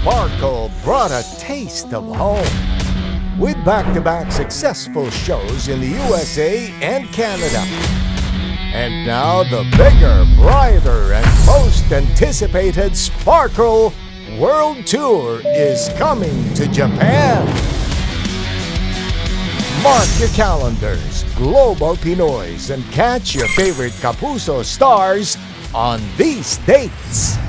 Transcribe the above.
Sparkle brought a taste of home with back-to-back successful shows in the USA and Canada. And now the bigger, brighter, and most anticipated Sparkle World Tour is coming to Japan. Mark your calendars, Global Pinoys, and catch your favorite Kapuso stars on these dates.